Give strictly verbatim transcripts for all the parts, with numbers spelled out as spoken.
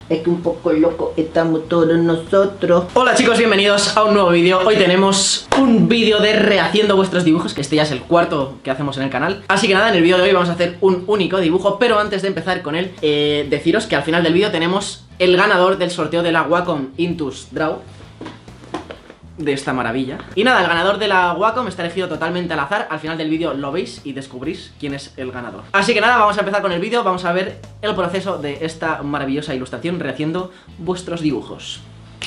Es que un poco loco estamos todos nosotros. Hola chicos, bienvenidos a un nuevo vídeo. Hoy tenemos un vídeo de rehaciendo vuestros dibujos, que este ya es el cuarto que hacemos en el canal. Así que nada, en el vídeo de hoy vamos a hacer un único dibujo. Pero antes de empezar con él, eh, deciros que al final del vídeo tenemos el ganador del sorteo de la Wacom Intuos Draw, de esta maravilla. Y nada, el ganador de la Wacom está elegido totalmente al azar. Al final del vídeo lo veis y descubrís quién es el ganador. Así que nada, vamos a empezar con el vídeo. Vamos a ver el proceso de esta maravillosa ilustración rehaciendo vuestros dibujos.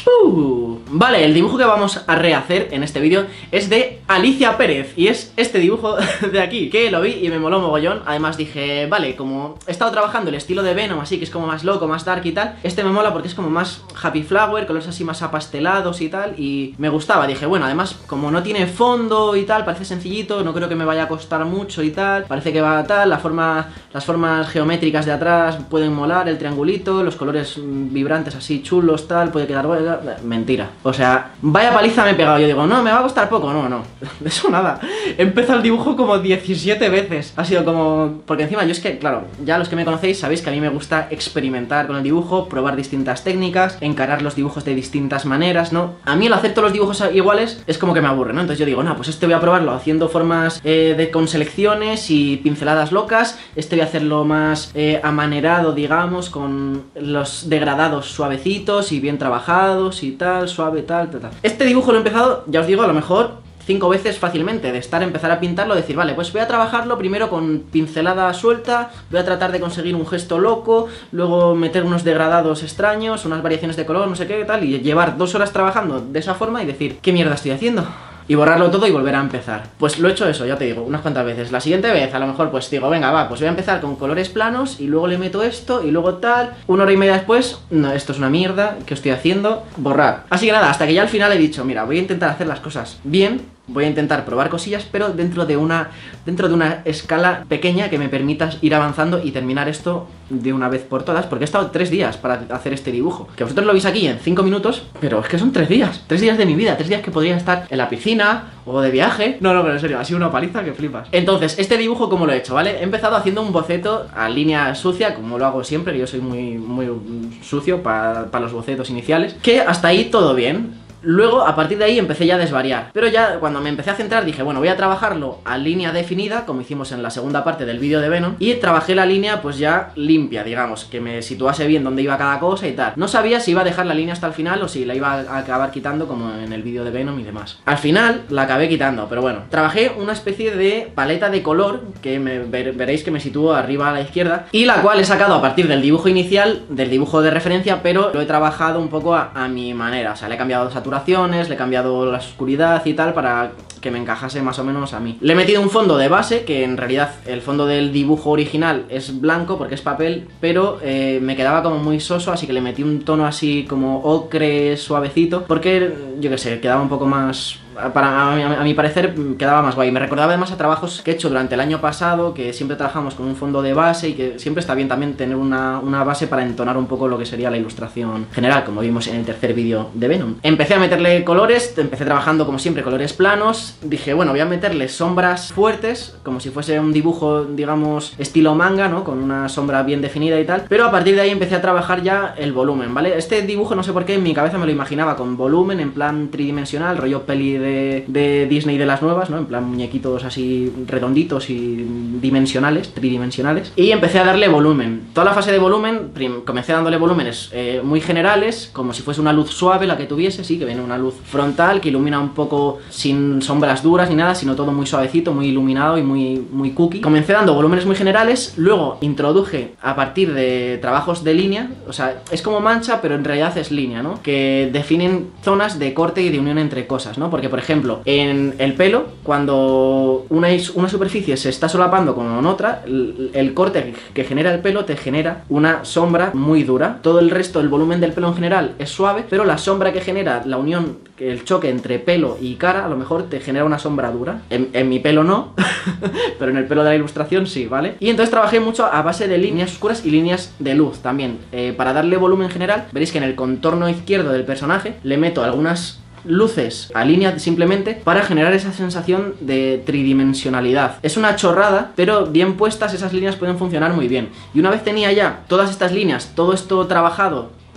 Uh, vale, el dibujo que vamos a rehacer en este vídeo es de Alicia Pérez. Y es este dibujo de aquí, que lo vi y me moló mogollón. Además dije, vale, como he estado trabajando el estilo de Venom, así que es como más loco, más dark y tal, este me mola porque es como más happy flower, colores así más apastelados y tal. Y me gustaba, dije, bueno, además como no tiene fondo y tal, parece sencillito, no creo que me vaya a costar mucho y tal. Parece que va tal, la forma, las formas geométricas de atrás pueden molar, el triangulito, los colores vibrantes así chulos, tal, puede quedar bueno. Mentira, o sea, vaya paliza me he pegado. Yo digo, no, me va a costar poco, no, no, de eso nada. He empezado el dibujo como diecisiete veces. Ha sido como... porque encima yo es que, claro, ya los que me conocéis sabéis que a mí me gusta experimentar con el dibujo, probar distintas técnicas, encarar los dibujos de distintas maneras, ¿no? A mí el hacer todos los dibujos iguales es como que me aburre, ¿no? Entonces yo digo, no, pues este voy a probarlo haciendo formas eh, de con selecciones y pinceladas locas. Este voy a hacerlo más eh, amanerado, digamos, con los degradados suavecitos y bien trabajados y tal, suave, tal, tal, tal. Este dibujo lo he empezado, ya os digo, a lo mejor cinco veces fácilmente, de estar, empezar a pintarlo, decir, vale, pues voy a trabajarlo primero con pincelada suelta, voy a tratar de conseguir un gesto loco, luego meter unos degradados extraños, unas variaciones de color, no sé qué, tal, y llevar dos horas trabajando de esa forma y decir, ¿qué mierda estoy haciendo? Y borrarlo todo y volver a empezar. Pues lo he hecho eso, ya te digo, unas cuantas veces. La siguiente vez, a lo mejor, pues digo, venga, va, pues voy a empezar con colores planos y luego le meto esto y luego tal. Una hora y media después, no, esto es una mierda, ¿qué estoy haciendo? Borrar. Así que nada, hasta que ya al final he dicho, mira, voy a intentar hacer las cosas bien. Voy a intentar probar cosillas, pero dentro de una dentro de una escala pequeña que me permita ir avanzando y terminar esto de una vez por todas, porque he estado tres días para hacer este dibujo. Que vosotros lo veis aquí en cinco minutos, pero es que son tres días. Tres días de mi vida, tres días que podría estar en la piscina o de viaje. No, no, pero en serio, ha sido una paliza que flipas. Entonces, este dibujo, ¿cómo lo he hecho? ¿Vale? He empezado haciendo un boceto a línea sucia, como lo hago siempre, que yo soy muy, muy sucio para pa los bocetos iniciales. Que hasta ahí todo bien. Luego, a partir de ahí, empecé ya a desvariar. Pero ya cuando me empecé a centrar dije, bueno, voy a trabajarlo a línea definida, como hicimos en la segunda parte del vídeo de Venom. Y trabajé la línea pues ya limpia, digamos, que me situase bien dónde iba cada cosa y tal. No sabía si iba a dejar la línea hasta el final o si la iba a acabar quitando como en el vídeo de Venom y demás. Al final la acabé quitando, pero bueno, trabajé una especie de paleta de color que me, ver, veréis que me sitúo arriba a la izquierda, y la cual he sacado a partir del dibujo inicial, del dibujo de referencia, pero lo he trabajado un poco a, a mi manera. O sea, le he cambiado saturación, le he cambiado la oscuridad y tal para que me encajase más o menos a mí. Le he metido un fondo de base, que en realidad el fondo del dibujo original es blanco porque es papel, pero eh, me quedaba como muy soso, así que le metí un tono así como ocre suavecito, porque yo qué sé, quedaba un poco más... Para, a, mi, a mi parecer quedaba más guay. Me recordaba además a trabajos que he hecho durante el año pasado, que siempre trabajamos con un fondo de base y que siempre está bien también tener una, una base para entonar un poco lo que sería la ilustración general, como vimos en el tercer vídeo de Venom. Empecé a meterle colores, empecé trabajando como siempre colores planos. Dije, bueno, voy a meterle sombras fuertes, como si fuese un dibujo, digamos, estilo manga, ¿no? Con una sombra bien definida y tal. Pero a partir de ahí empecé a trabajar ya el volumen, ¿vale? Este dibujo no sé por qué en mi cabeza me lo imaginaba con volumen, en plan tridimensional, rollo peli de De, de Disney de las nuevas, ¿no? En plan muñequitos así redonditos y dimensionales, tridimensionales. Y empecé a darle volumen. Toda la fase de volumen, comencé dándole volúmenes eh, muy generales, como si fuese una luz suave la que tuviese, sí, que viene una luz frontal que ilumina un poco sin sombras duras ni nada, sino todo muy suavecito, muy iluminado y muy, muy cookie. Comencé dando volúmenes muy generales, luego introduje a partir de trabajos de línea, o sea, es como mancha, pero en realidad es línea, ¿no? Que definen zonas de corte y de unión entre cosas, ¿no? Porque, por ejemplo, en el pelo, cuando una, una superficie se está solapando con otra, el, el corte que genera el pelo te genera una sombra muy dura. Todo el resto, el volumen del pelo en general es suave, pero la sombra que genera la unión, el choque entre pelo y cara, a lo mejor te genera una sombra dura. En, en mi pelo no, pero en el pelo de la ilustración sí, ¿vale? Y entonces trabajé mucho a base de líneas oscuras y líneas de luz también. Eh, para darle volumen general, veréis que en el contorno izquierdo del personaje le meto algunas luces a línea simplemente para generar esa sensación de tridimensionalidad. Es una chorrada, pero bien puestas esas líneas pueden funcionar muy bien. Y una vez tenía ya todas estas líneas, todo esto trabajado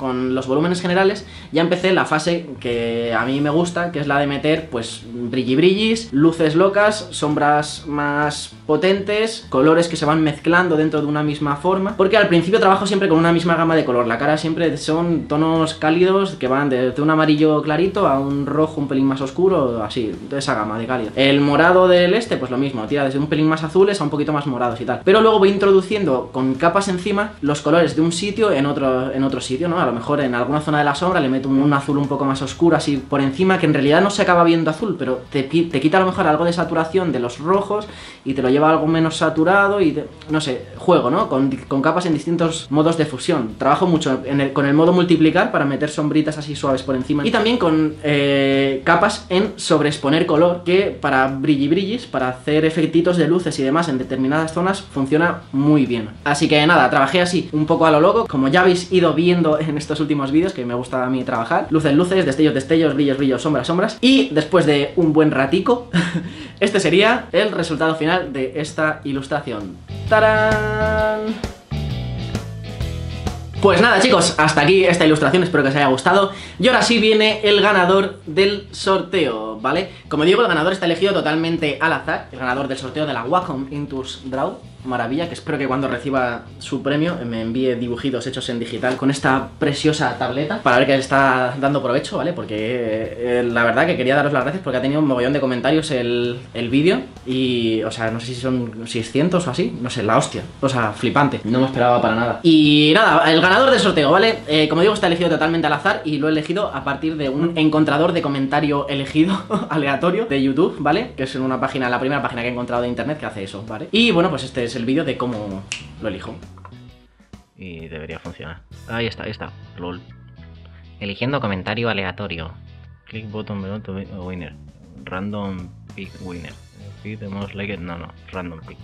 con los volúmenes generales, ya empecé la fase que a mí me gusta, que es la de meter pues brilli brillis, luces locas, sombras más potentes, colores que se van mezclando dentro de una misma forma, porque al principio trabajo siempre con una misma gama de color. La cara siempre son tonos cálidos que van de, de un amarillo clarito a un rojo un pelín más oscuro, así, de esa gama de cálido. El morado del este, pues lo mismo, tira desde un pelín más azules a un poquito más morados y tal. Pero luego voy introduciendo con capas encima los colores de un sitio en otro, en otro sitio, ¿no? A lo mejor en alguna zona de la sombra le meto un, un azul un poco más oscuro así por encima, que en realidad no se acaba viendo azul, pero te, te quita a lo mejor algo de saturación de los rojos y te lo lleva a algo menos saturado y te, no sé, juego, ¿no? Con, con capas en distintos modos de fusión. Trabajo mucho en el, con el modo multiplicar para meter sombritas así suaves por encima y también con eh, capas en sobreexponer color, que para brilli brillis, para hacer efectitos de luces y demás en determinadas zonas funciona muy bien. Así que nada, trabajé así un poco a lo loco, como ya habéis ido viendo en estos últimos vídeos, que me gusta a mí trabajar. Luces, luces, destellos, destellos, brillos, brillos, sombras, sombras. Y después de un buen ratico, este sería el resultado final de esta ilustración. ¡Tarán! Pues nada chicos, hasta aquí esta ilustración, espero que os haya gustado. Y ahora sí viene el ganador del sorteo, ¿vale? Como digo, el ganador está elegido totalmente al azar. El ganador del sorteo de la Wacom Intuos Draw, maravilla, que espero que cuando reciba su premio me envíe dibujitos hechos en digital con esta preciosa tableta para ver que le está dando provecho, ¿vale? Porque eh, la verdad que quería daros las gracias porque ha tenido un mogollón de comentarios el, el vídeo y, o sea, no sé si son seiscientos o así, no sé, la hostia, o sea, flipante, no me esperaba para nada. Y nada, el ganador del sorteo, ¿vale? Eh, como digo, está elegido totalmente al azar y lo he elegido a partir de un encontrador de comentario elegido aleatorio de YouTube, ¿vale? Que es en una página, la primera página que he encontrado de internet que hace eso, ¿vale? Y bueno, pues este es el vídeo de cómo lo elijo. Y debería funcionar. Ahí está, ahí está. LOL. Eligiendo comentario aleatorio. Click button below to winner. Random pick winner. Pick the most liked. No, no. Random pick.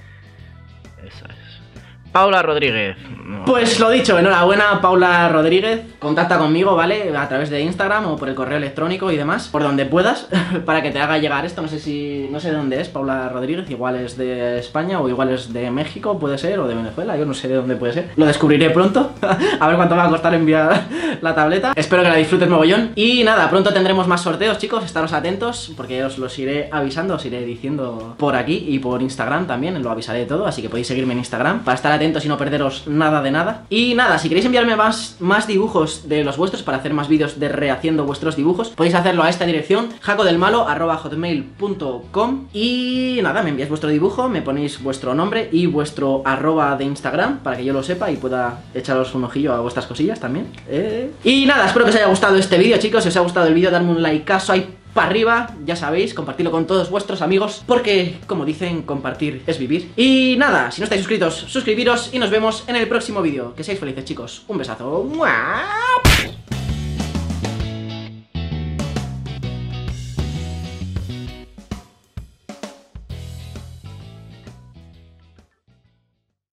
Esa es. Paula Rodríguez. No. Pues lo dicho, enhorabuena Paula Rodríguez. Contacta conmigo, ¿vale? A través de Instagram o por el correo electrónico y demás, por donde puedas, para que te haga llegar esto. No sé si, no sé de dónde es Paula Rodríguez, igual es de España o igual es de México, puede ser, o de Venezuela, yo no sé de dónde puede ser. Lo descubriré pronto, a ver cuánto me va a costar enviar la tableta. Espero que la disfrutes mogollón. Y nada, pronto tendremos más sorteos, chicos, estaros atentos, porque os los iré avisando, os iré diciendo por aquí y por Instagram también, lo avisaré todo, así que podéis seguirme en Instagram para estar atentos y no perderos nada de nada. Y nada, si queréis enviarme más, más dibujos de los vuestros para hacer más vídeos de rehaciendo vuestros dibujos, podéis hacerlo a esta dirección, jacodelmalo arroba hotmail punto com. Y nada, me enviáis vuestro dibujo, me ponéis vuestro nombre y vuestro arroba de Instagram para que yo lo sepa y pueda echaros un ojillo a vuestras cosillas también. eh. Y nada, espero que os haya gustado este vídeo, chicos. Si os ha gustado el vídeo, darme un likeazo ahí para arriba, ya sabéis, compartirlo con todos vuestros amigos, porque, como dicen, compartir es vivir. Y nada, si no estáis suscritos, suscribiros y nos vemos en el próximo vídeo. Que seáis felices, chicos. Un besazo. ¡Mua!